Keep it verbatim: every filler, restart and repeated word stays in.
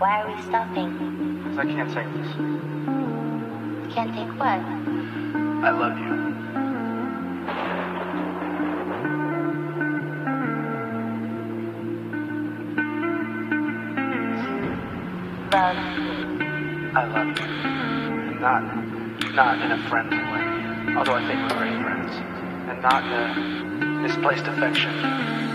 Why are we stopping? Because I can't take this. Can't take what? I love you. Love. I love you. And not, not in a friendly way. Although I think we're great friends. And not in a misplaced affection.